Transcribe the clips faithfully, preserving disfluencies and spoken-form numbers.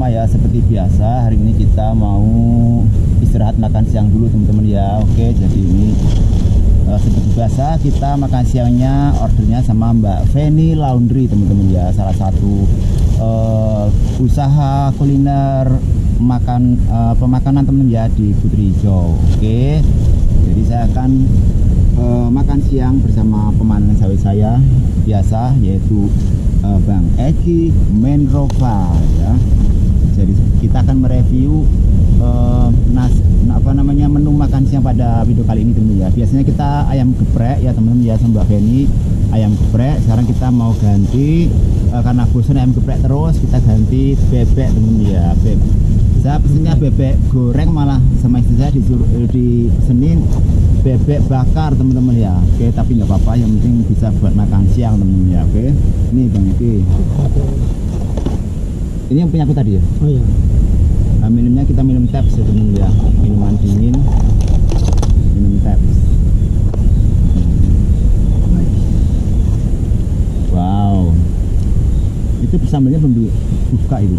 pertama ya, seperti biasa hari ini kita mau istirahat makan siang dulu teman-teman ya. Oke, jadi ini uh, seperti biasa kita makan siangnya ordernya sama Mbak Feni Laundry teman-teman ya, salah satu uh, usaha kuliner makan uh, pemakanan teman-teman ya di Putri Hijau. Oke, jadi saya akan uh, makan siang bersama pemandangan sawit saya biasa, yaitu uh, Bang Eki Menrova ya. Jadi kita akan mereview uh, nas apa namanya menu makan siang pada video kali ini teman-teman ya. Biasanya kita ayam geprek ya teman-teman ya sama Mbak Feni, ayam geprek. Sekarang kita mau ganti uh, karena bosan ayam geprek terus, kita ganti bebek teman-teman ya. Bebek. Saya pesennya bebek goreng, malah sama istri saya disuruh eh, dipesenin bebek bakar teman-teman ya. Oke, tapi nggak apa-apa, yang penting bisa buat makan siang teman-teman ya. Oke, ini Bang Eki. Ini yang punya aku tadi ya. Oh iya. Nah, minumnya kita minum taps ya teman-teman ya, minuman dingin, minum taps. Wow, itu sambalnya belum dibuka itu.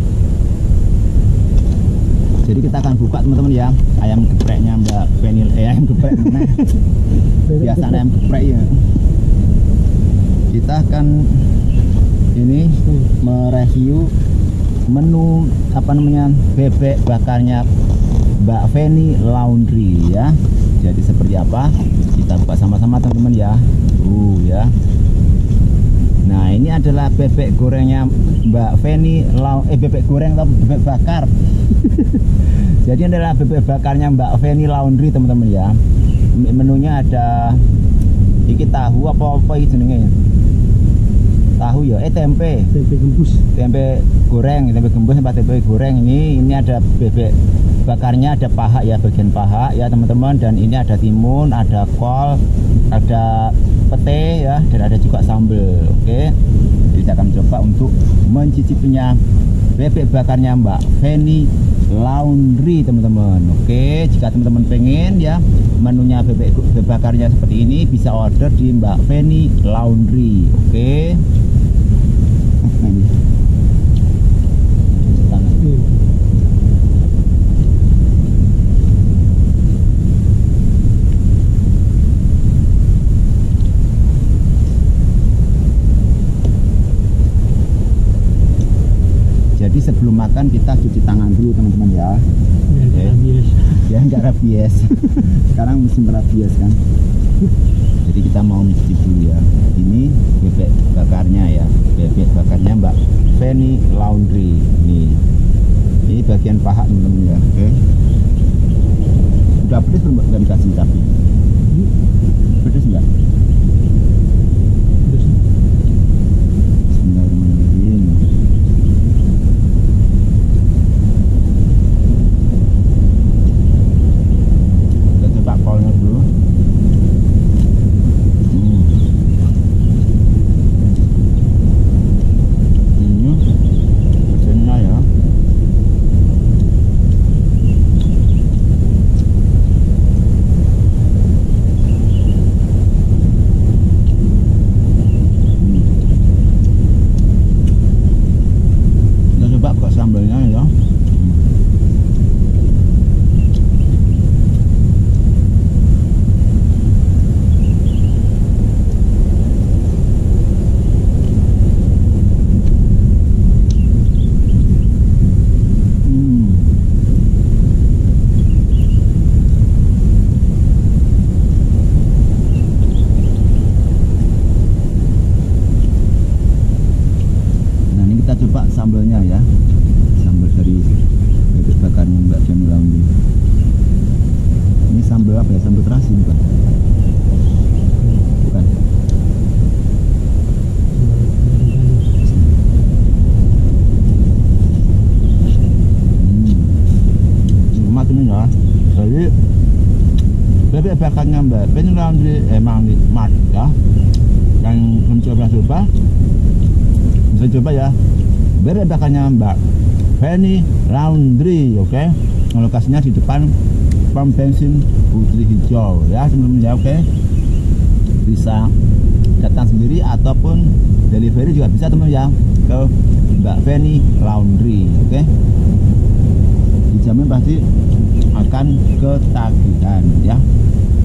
Jadi kita akan buka teman-teman ya, ayam gepreknya Mbak Feni, eh ayam geprek mana? Biasa ayam geprek ya. Kita akan ini mereview menu apa namanya bebek bakarnya Mbak Feni Laundry ya. Jadi seperti apa? Kita buka sama-sama teman-teman ya. Uh ya. Nah, ini adalah bebek gorengnya Mbak Feni Lau eh bebek goreng atau bebek bakar. Jadi adalah bebek bakarnya Mbak Feni Laundry teman-teman ya. Menunya ada iki tahu apa-apa iki jenenge. Tahu ya, eh tempe. Tempe gembus. Tempe goreng, tempe gembus sama tempe goreng ini. Ini ada bebek bakarnya, ada paha ya, bagian paha ya teman-teman, dan ini ada timun, ada kol, ada pete ya, dan ada juga sambal. Oke, jadi kita akan coba untuk mencicipinya bebek bakarnya Mbak Feni Laundry teman-teman. Oke, jika teman-teman pengen ya menunya bebek, bebek bakarnya seperti ini, bisa order di Mbak Feni Laundry. Oke. Nah, ini. Tangan. Hmm. Jadi sebelum makan kita cuci tangan dulu teman-teman ya. Ya, rabies. Ya nggak rabies. Sekarang musim rabies kan. Jadi kita mau mencuci dulu ya. Ini bebek bakarnya ya. Bebek bakarnya Mbak Feni Laundry. Nih. Ini bagian paha teman-teman ya. Oke. Udah pedes belum nggak dikasih tapi? Pedes nggak? Bismillahirrahmanirrahim. Kolnya dulu. Hmm. Ini mesinnya ya. Hmm. Kita coba buka sambalnya ya. Sambalnya ya, sambal dari bebek bakarnya Mbak Feni Laundry. Ini sambal apa ya, sambal terasi bukan? Bukan. Hmm. Enak ini ya. Jadi bebek bakarnya Mbak Feni Laundry emang nikmat ya. Yang mencoba-coba bisa coba ya. Bebek bakarnya Mbak Feni Laundry. Oke, okay? Lokasinya di depan pom bensin Putri Hijau ya teman-teman ya. Oke, okay? Bisa datang sendiri ataupun delivery juga bisa teman-teman ya ke Mbak Feni Laundry. Oke, okay? dijamin pasti akan ketagihan ya.